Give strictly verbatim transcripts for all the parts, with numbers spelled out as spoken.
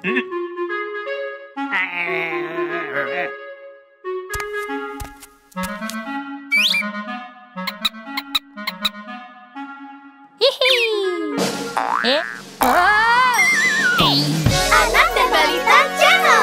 Hihi. Eh? Oh. Anak dan Balita Channel.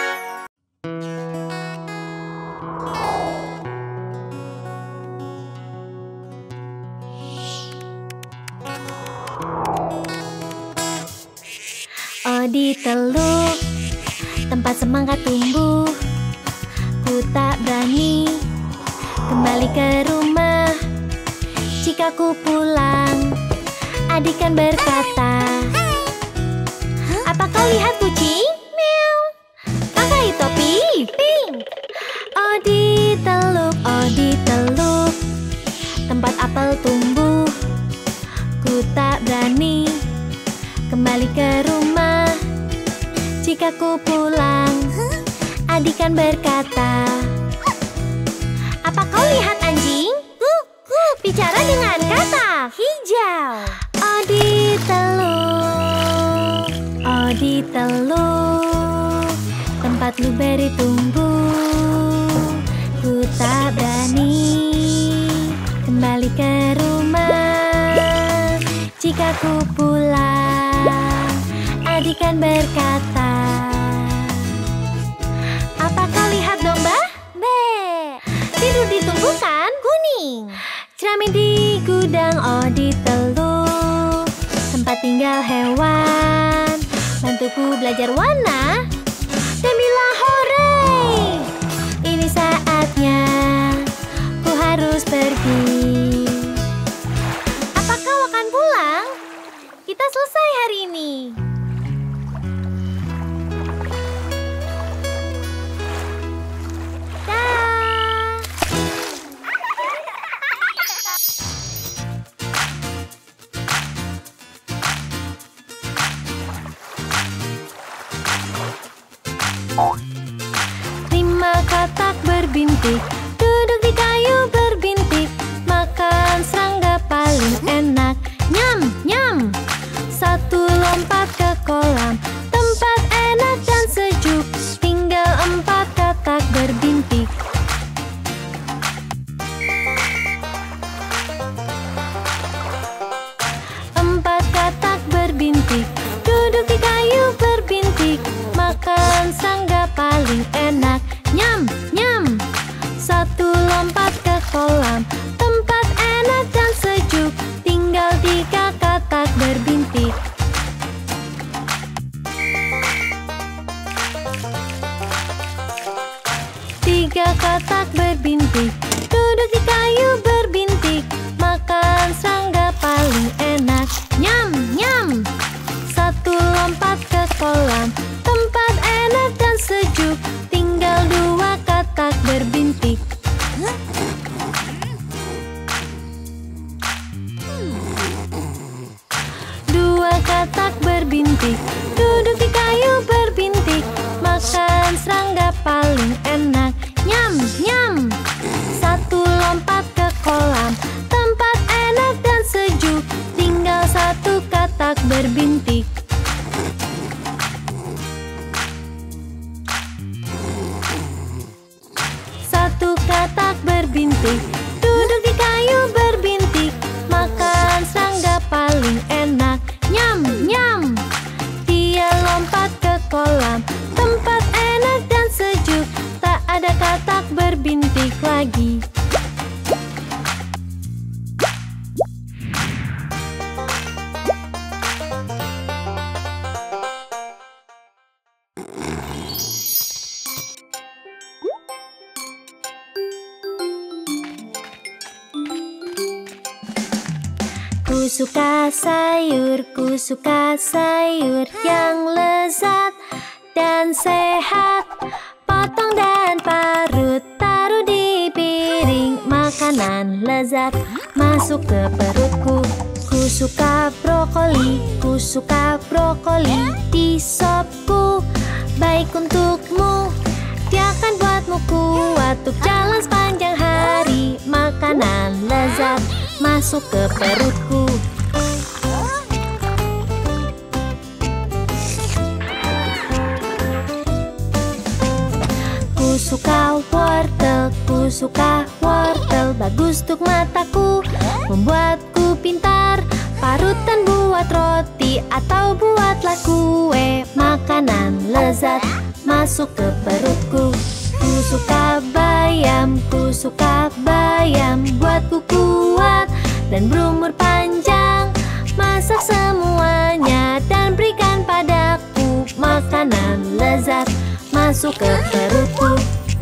Oh, di teluk tempat semangat tumbuh, ku tak berani kembali ke rumah. Jika ku pulang, adik kan berkata, apa kau lihat kucing? Meow. Pakai topi pink. Oh, di teluk, oh di teluk tempat apel tumbuh, ku tak berani kembali ke rumah. Jika ku pulang, adik kan berkata, apa kau lihat anjing? Bicara dengan kata hijau. Oh, di teluk, oh di teluk tempat blueberry tumbuh, ku tak berani kembali ke rumah. Jika ku pulang, adik kan berkata, apa kau lihat domba? Be, tidur di tumbukan kuning. Cermin di gudang, oh di teluk tempat tinggal hewan. Bantuku belajar warna dan bilang hore. Ini saatnya ku harus pergi. Apa kau akan pulang? Kita selesai hari ini. Dah. Lima katak berbintik, duduk di kayu berbintik, makan serangga paling enak. Nyam, nyam. Satu lompat ke kolam, tempat enak dan sejuk, tinggal empat katak berbintik. Empat katak berbintik, duduk di kayu berbintik, makan serangga paling enak. Nyam, nyam. Satu lompat ke kolam, tempat enak dan sejuk, tinggal tiga katak berbintik. Tiga katak berbintik, duduk di kayu berbintik, makan serangga paling enak. Nyam, nyam. Satu lompat ke kolam, tempat enak dan sejuk, tinggal dua katak berbintik. Dua katak berbintik, duduk di kayu berbintik, makan serangga paling enak. Nyam, nyam. Satu lompat ke kolam, tempat enak dan sejuk, tinggal satu katak berbintik. Satu katak berbintik, duduk di kayu berbintik, makan serangga paling enak. Nyam, nyam. Dia lompat ke kolam, tempat enak dan sejuk, tak ada katak berbintik lagi. Ku suka sayur, ku suka sayur yang lezat dan sehat. Potong dan parut, taruh di piring, makanan lezat masuk ke perutku. Ku suka brokoli, ku suka brokoli di sopku. Baik untukmu, dia akan buatmu kuat untuk jalan sepanjang hari. Makanan lezat masuk ke perutku. suka wortel, ku suka wortel. Bagus untuk mataku, membuatku pintar. Parutan buat roti atau buatlah kue. Makanan lezat masuk ke perutku. Ku suka bayam, ku suka bayam. Buatku kuat dan berumur panjang. Masak semuanya dan berikan padaku. Makanan lezat masuk ke perutku.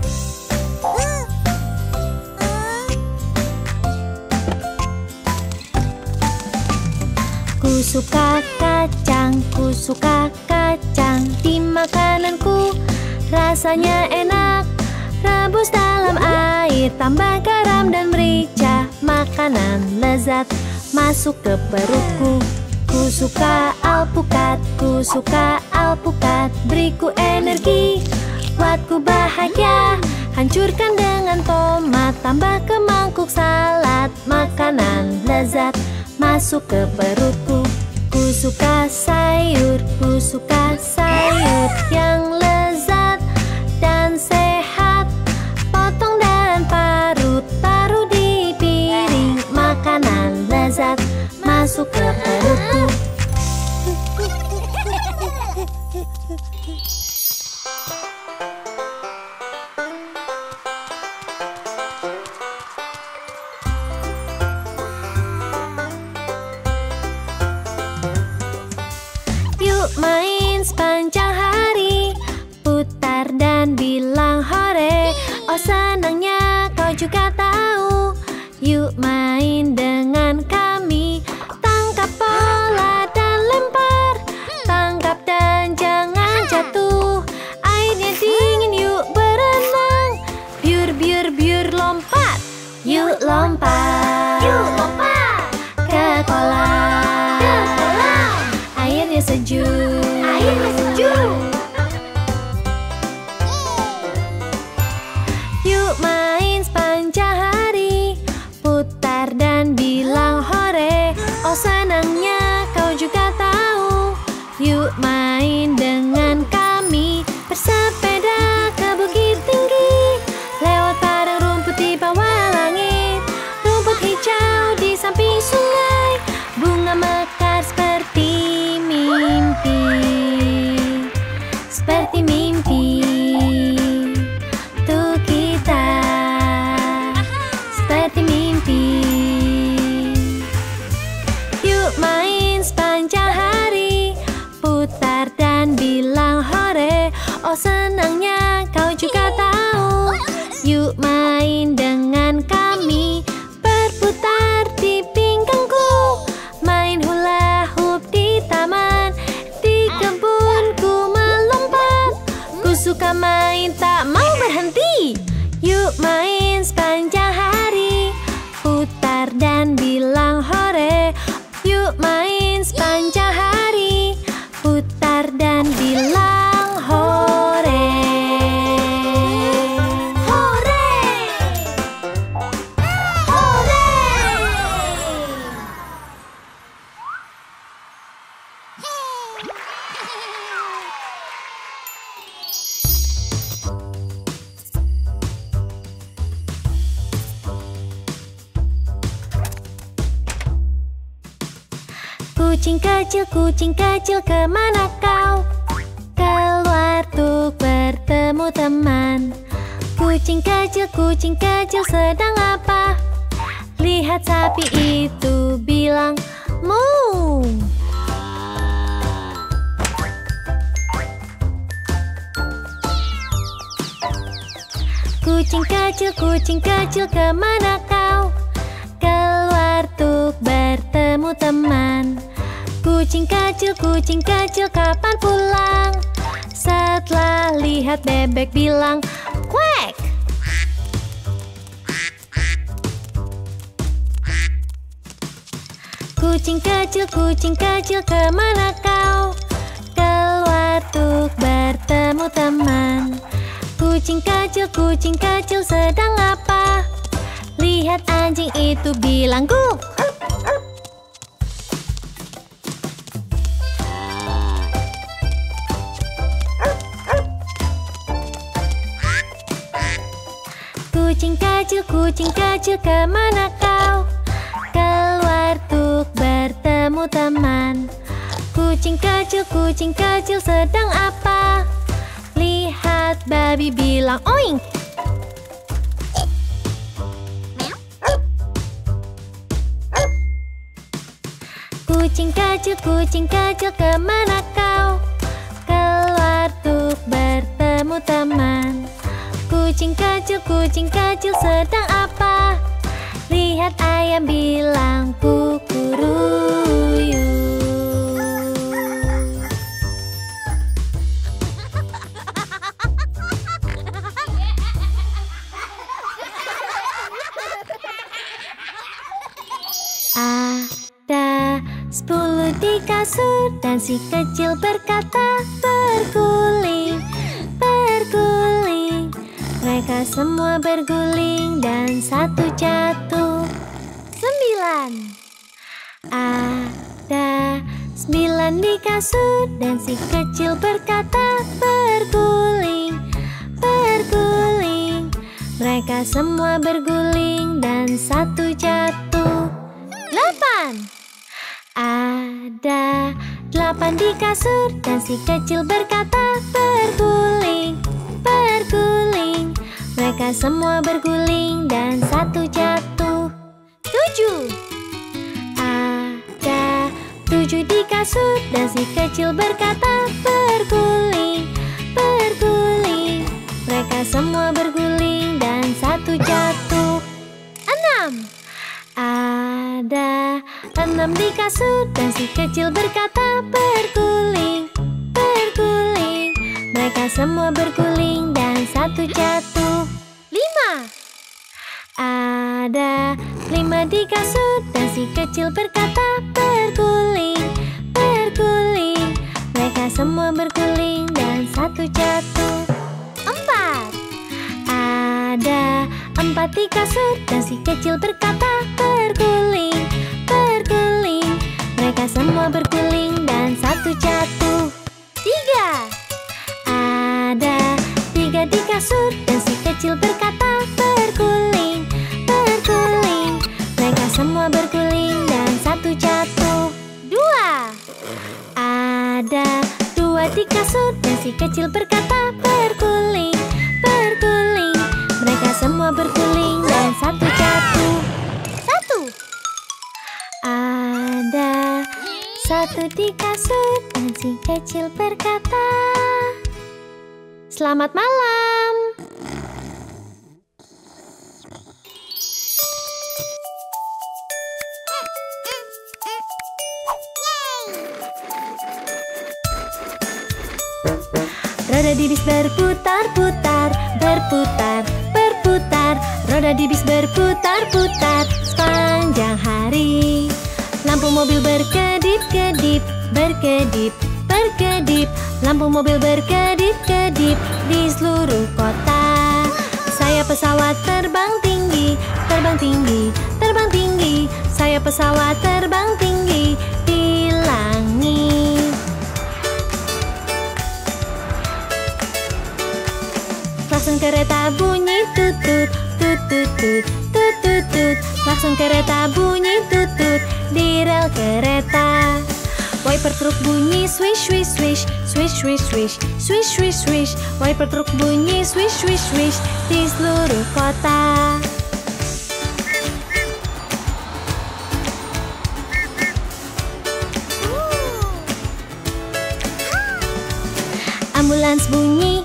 Ku suka kacang, ku suka kacang. Di makananku rasanya enak. Rebus dalam air, tambah garam dan merica. Makanan lezat masuk ke perutku. Ku suka alpukat, ku suka alpukat. Beriku energi, buatku bahagia. Hancurkan dengan tomat, tambah ke mangkuk salad. Makanan lezat masuk ke perutku. Ku suka sayur, ku suka sayur yang lezat dan sehat. Potong dan parut, taruh di piring. Makanan lezat masuk ke perutku. Yuk main sepanjang hari, putar dan bilang hore. Oh senangnya kau juga tahu. Yuk main dengan kami. Tangkap bola dan lempar. Tangkap dan jangan jatuh. Airnya dingin, yuk berenang. Biur, biur, biur lompat. Yuk lompat. Yuk lompat ke kolam. ke kolam. Airnya sejuk. Airnya sejuk. Yuk main sepanjang hari, putar dan bilang hore. Oh senangnya kau juga tahu. Yuk main dengan kami. Bersepeda ke bukit tinggi, lewat padang rumput di bawah langit. Rumput hijau di samping sungai. Bunga mekar seperti mimpi. Seperti mimpi untuk kita. Seperti mimpi. Yuk main sepanjang hari, putar dan bilang hore. Oh senangnya kau juga tahu. Yuk main dengan kami. Berputar di pinggangku. Main hula hoop di taman. Di kebunku melompat. Ku suka main tak mau berhenti. Yuk main sepanjang hari, putar dan bilang hore. Yuk main sepanjang hari, putar dan bilang hore. Hore! Hore! Kucing kecil, kucing kecil, kemana kau? Keluar untuk bertemu teman. Kucing kecil, kucing kecil, sedang apa? Lihat sapi itu bilang mu. Kucing kecil, kucing kecil, kemana kau? Keluar untuk bertemu teman. Kucing kecil, kucing kecil, kapan pulang? Setelah lihat bebek bilang kuek. Kucing kecil, kucing kecil, kemana kau? Keluar untuk bertemu teman. Kucing kecil, kucing kecil, sedang apa? Lihat anjing itu bilang guk. Kucing kecil, kucing kecil, kemana kau? Keluar tuk bertemu teman. Kucing kecil, kucing kecil, sedang apa? Lihat babi bilang oink. Kucing kecil, kucing kecil, kemana kau? Keluar tuk bertemu teman. Kucing kecil, kucing kecil, sedang apa? Lihat ayam bilang kukuruyu. Ada sepuluh di kasur dan si kecil berkata berguling, berguling. Mereka semua berguling dan satu jatuh. Sembilan. Ada sembilan di kasur dan si kecil berkata berguling, berguling. Mereka semua berguling dan satu jatuh. Delapan. Ada delapan di kasur dan si kecil berkata berguling, berguling. Mereka semua berguling dan satu jatuh. Tujuh. Ada tujuh di kasur dan si kecil berkata berguling, berguling. Mereka semua berguling dan satu jatuh. Enam. Ada enam di kasur dan si kecil berkata berguling, berguling. Mereka semua berguling dan satu jatuh. Lima. Ada lima di kasur dan si kecil berkata berguling, berguling. Mereka semua berguling dan satu jatuh. Empat. Ada empat di kasur dan si kecil berkata berguling, berguling. Mereka semua berguling dan satu jatuh. Tiga. Ada tiga di kasur dan si kecil berkata berguling, berguling. Mereka semua berguling dan satu jatuh. Dua. Ada dua di kasur dan si kecil berkata berguling, berguling. Mereka semua berguling dan satu jatuh. Satu. Ada satu di kasur dan si kecil berkata selamat malam. Roda di bis berputar-putar, berputar, berputar. Roda di bis berputar-putar sepanjang hari. Lampu mobil berkedip-kedip, berkedip, berkedip. Lampu mobil berkedip-kedip di seluruh kota. Saya pesawat terbang tinggi, terbang tinggi, terbang tinggi. Saya pesawat terbang tinggi di langit. Klakson kereta bunyi tutut, tutut, tut, tutut, tut. Klakson kereta bunyi tutut di rel kereta. Wiper truk bunyi swish, swish, swish, swish, swish, swish, swish, swish, swish. Wiper truk bunyi swish, swish, swish di seluruh kota. Ambulans bunyi,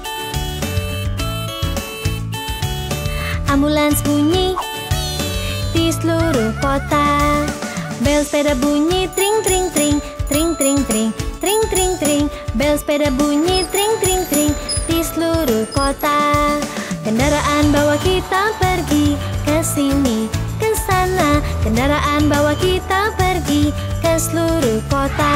ambulans bunyi di seluruh kota. Bel sepeda bunyi tring, tring, tring, tring, tring, tring, tring, tring, tring. Bel sepeda bunyi tring, tring, tring di seluruh kota. Kendaraan bawa kita pergi ke sini, ke sana. Kendaraan bawa kita pergi ke seluruh kota.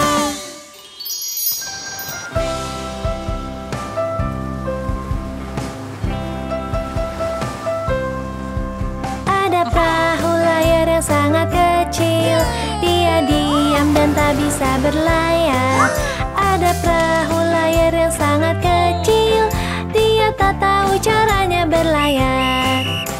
Ada perahu layar yang sangat kecil. Dia diam dan tak bisa berlayar. Ada perahu layar yang sangat kecil. Dia tak tahu caranya berlayar.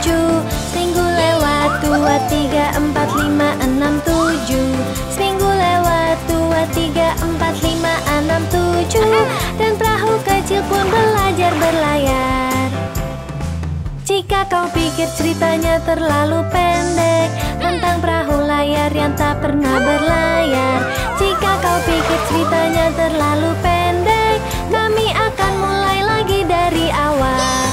tujuh. Seminggu lewat, dua, tiga, empat, lima, enam, tujuh. Seminggu lewat, dua, tiga, empat, lima, enam, tujuh. Dan perahu kecil pun belajar berlayar. Jika kau pikir ceritanya terlalu pendek tentang perahu layar yang tak pernah berlayar, jika kau pikir ceritanya terlalu pendek, kami akan mulai lagi dari awal.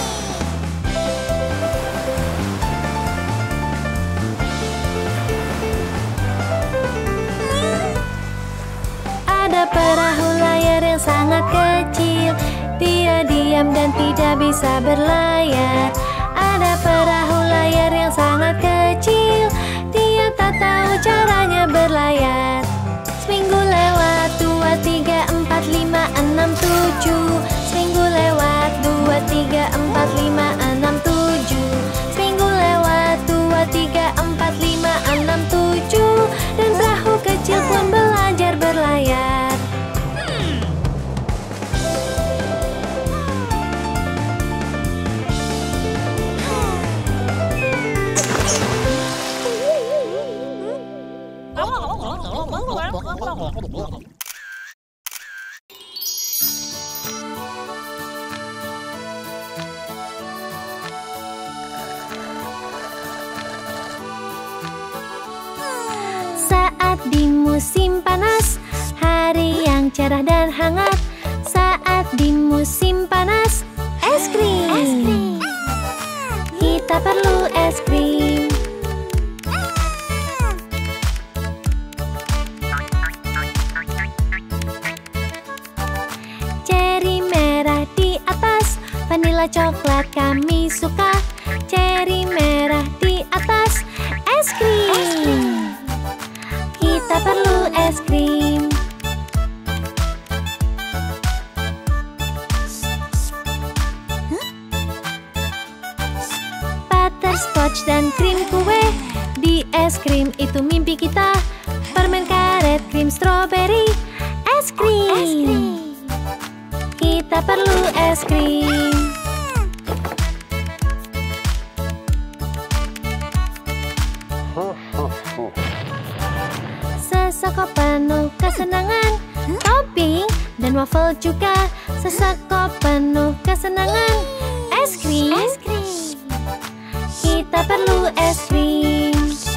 Ada perahu layar yang sangat kecil. Dia diam dan tidak bisa berlayar. Ada perahu layar yang sangat kecil. Dia tak tahu caranya berlayar. Seminggu lewat, dua, tiga, empat, lima, enam, tujuh. Seminggu lewat, dua, tiga, empat, lima, enam, tujuh. Seminggu lewat, dua, tiga, empat, lima, enam, tujuh. Dan perahu kecil pun belajar berlayar. Saat di musim panas, hari yang cerah dan hangat. Saat di musim panas, es krim. Kita perlu es krim. Ceri merah di atas, vanila coklat kami suka. Ceri merah di atas, es krim. Kita perlu es krim. Butterscotch dan krim kue, di es krim itu mimpi kita. Permen karet, krim stroberi, es krim. Kita perlu es krim. Sesako penuh kesenangan, topping dan waffle juga. Sesako penuh kesenangan, es krim. Kita perlu es krim.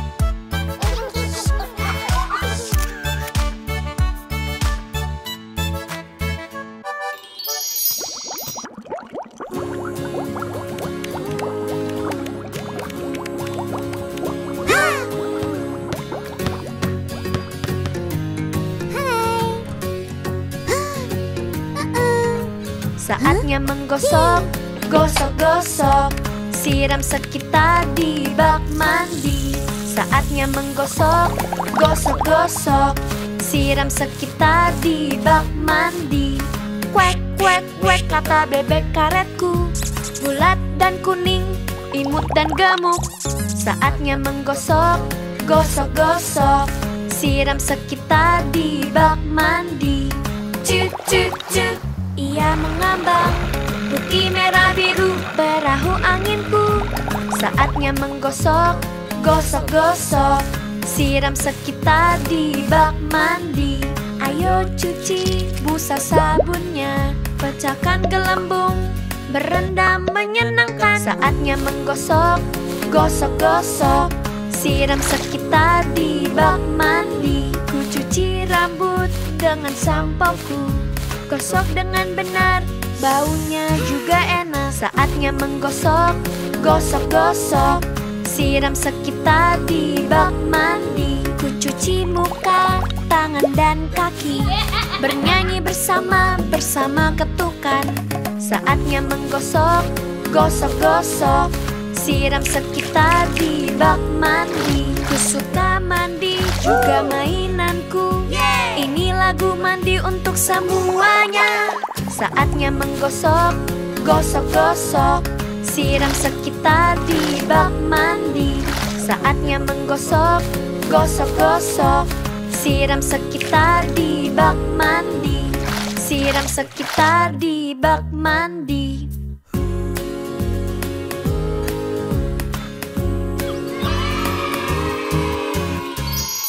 Saatnya menggosok, gosok-gosok, siram sekitar di bak mandi. Saatnya menggosok, gosok-gosok, siram sekitar di bak mandi. Kuek, kuek, kuek, kata bebek karetku. Bulat dan kuning, imut dan gemuk. Saatnya menggosok, gosok-gosok, siram sekitar di bak mandi. Cuk, cuk, cuk, ia mengambang, putih merah biru perahu anginku. Saatnya menggosok, gosok-gosok, siram sekitar di bak mandi. Ayo cuci busa sabunnya, pecahkan gelembung, berendam menyenangkan. Saatnya menggosok, gosok-gosok, siram sekitar di bak mandi. Ku cuci rambut dengan sampoku, gosok dengan benar, baunya juga enak. Saatnya menggosok, gosok-gosok, siram sekitar di bak mandi. Ku cuci muka, tangan dan kaki, bernyanyi bersama, bersama ketukan. Saatnya menggosok, gosok-gosok, siram sekitar di bak mandi. Ku suka mandi, juga mainanku. Ini lagu mandi untuk semuanya. Saatnya menggosok, gosok-gosok, siram sekitar di bak mandi. Saatnya menggosok, gosok-gosok, siram sekitar di bak mandi. Siram sekitar di bak mandi.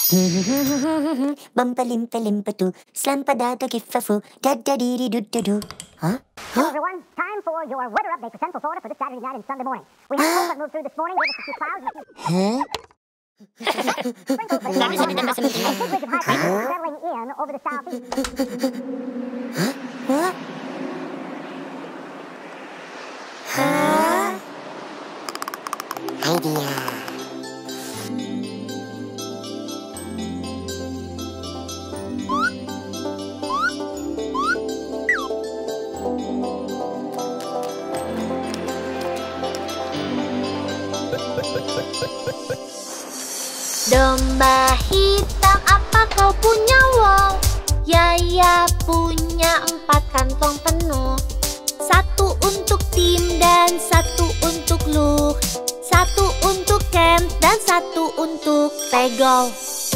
Bumpa limpa limpa tu, slampa dada giffafu, dadda diri du du du. Huh? Hello everyone, time for your weather update for Central Florida for this Saturday night and Sunday morning. We had a cold that moved through this morning, gave us a few clouds and a few Huh? sprinkles. A big ridge of high pressure settling in over the southeast. Huh? Huh? Idea. Domba hitam, apa kau punya wol? Yaya punya empat kantong penuh. Satu untuk Tim dan satu untuk Luke. Satu untuk Ken dan satu untuk Pegol.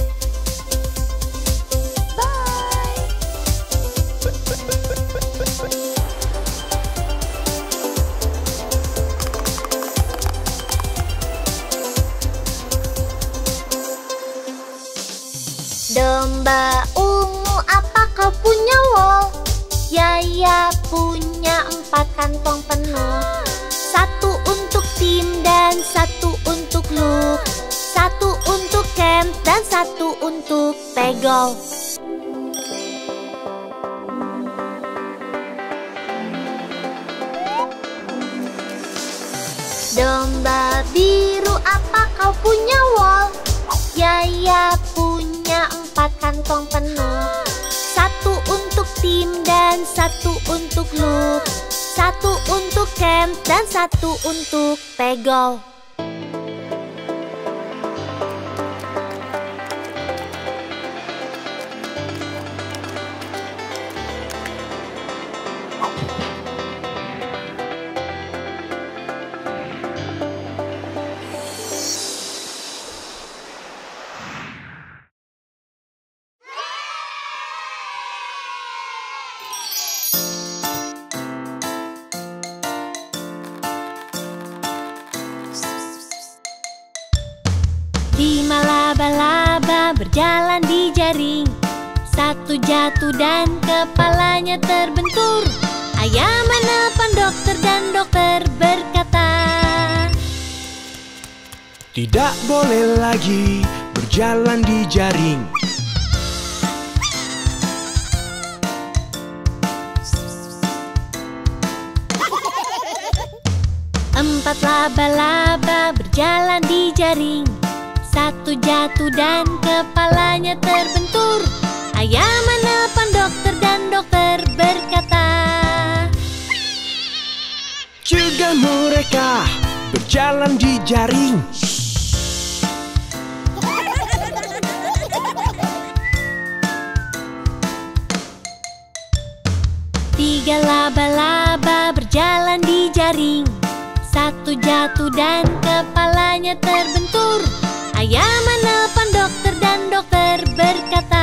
Domba ungu, apa kau punya wol? Yaya punya empat kantong penuh. Satu untuk Tim dan satu untuk Luke. Satu untuk Ken dan satu untuk Pegol. Domba biru, apa kau punya wol? Yaya punya empat kantong penuh. Satu untuk Tim dan satu untuk Luke. Satu untuk Ken dan satu untuk Pegol. Lima laba-laba berjalan di jaring. Satu jatuh dan kepalanya terbentur. Ayah menelepon dokter dan dokter berkata, tidak boleh lagi berjalan di jaring. Empat laba-laba berjalan di jaring. Satu jatuh dan kepalanya terbentur. Ayah menelepon dokter dan dokter berkata, cegah mereka berjalan di jaring. Tiga laba-laba berjalan di jaring. Satu jatuh dan kepalanya terbentur. Ayah menelepon dokter dan dokter berkata,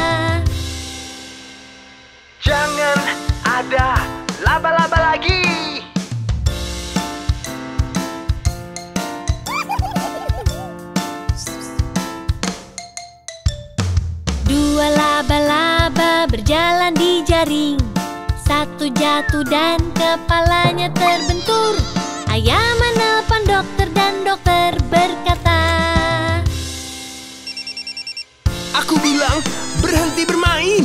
jangan ada laba-laba lagi. Dua laba-laba berjalan di jaring. Satu jatuh dan kepalanya terbentur. Ayah menelepon dokter dan dokter berkata, aku bilang berhenti bermain.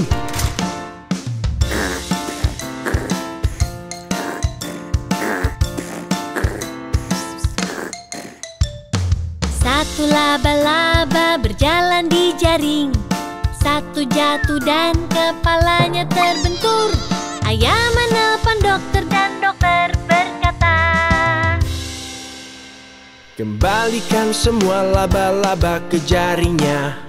Satu laba-laba berjalan di jaring. Satu jatuh dan kepalanya terbentur. Ayah menelepon dokter dan dokter berkata, kembalikan semua laba-laba ke jaringnya.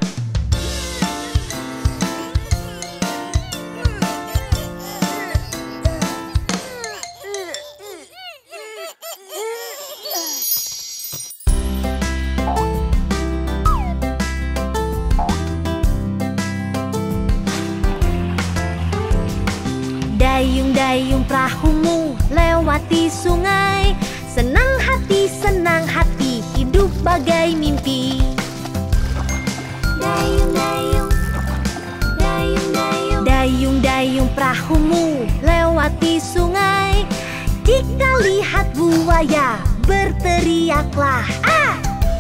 Dayung-dayung perahumu lewati sungai. Senang hati, senang hati, hidup bagai mimpi. Dayung perahumu lewati sungai. Jika lihat buaya, berteriaklah ah!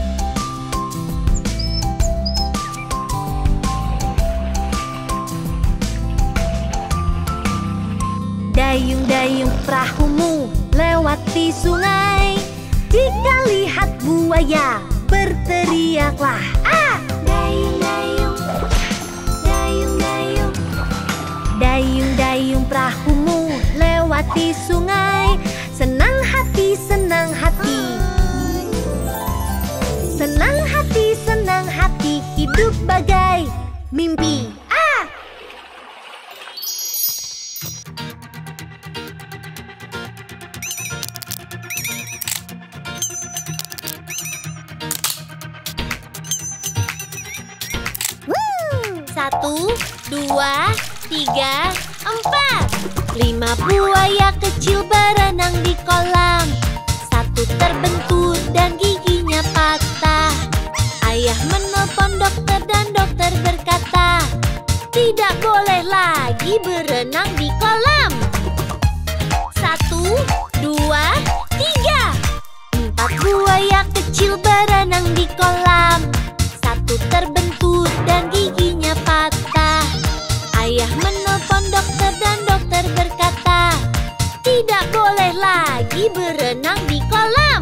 Dayung-dayung perahumu lewati sungai. Jika lihat buaya, berteriaklah ah! Dayung-dayung, dayung-dayung. Dayung-dayung perahumu lewati sungai. Senang hati, senang hati. Senang hati, senang hati. Hidup bagai mimpi. Ah! Satu, dua, tiga, empat. Lima buaya kecil berenang di kolam. Satu terbentur dan giginya patah. Ayah menelpon dokter dan dokter berkata, tidak boleh lagi berenang di kolam. Satu, dua, tiga. Empat buaya kecil berenang di kolam. Satu terbentur dan giginya patah. Ayah menelpon dokter dan dokter berkata, tidak boleh lagi berenang di kolam.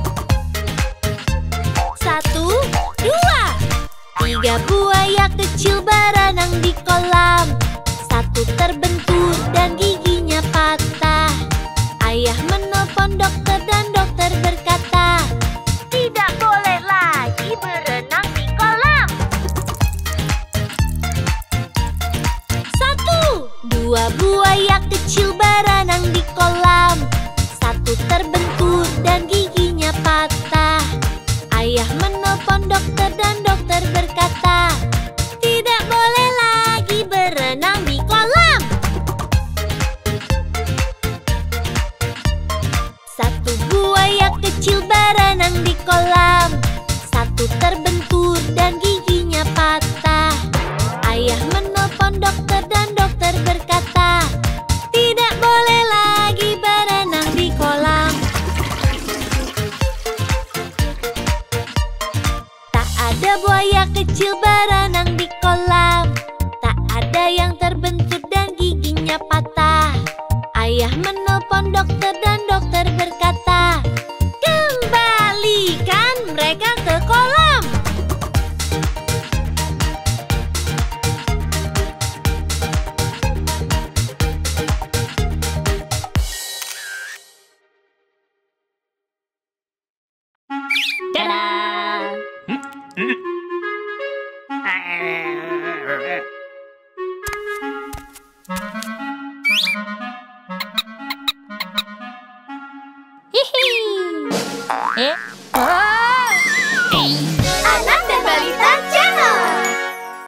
Satu, dua, tiga buaya kecil berenang di kolam. Satu terbentur dan giginya patah. Ayah menelpon dokter dan dokter berkata, tidak boleh lagi berenang di kolam. Satu, dua buaya kecil berenang di kolam. Satu terbentur dan giginya patah. Ayah menelpon dokter dan dokter berkata, tidak boleh lagi berenang di kolam. Satu buaya kecil berenang di kolam. Satu terbentur dan giginya patah. Ayah menelpon dokter dan dokter berkata, tidak boleh lagi berenang di kolam. Tak ada buaya kecil berenang di kolam. Tak ada yang terbentur dan giginya patah. Ayah menelpon dokter dan dokter berkata, kembalikan mereka ke kolam. Dadah! Hihi! Eh?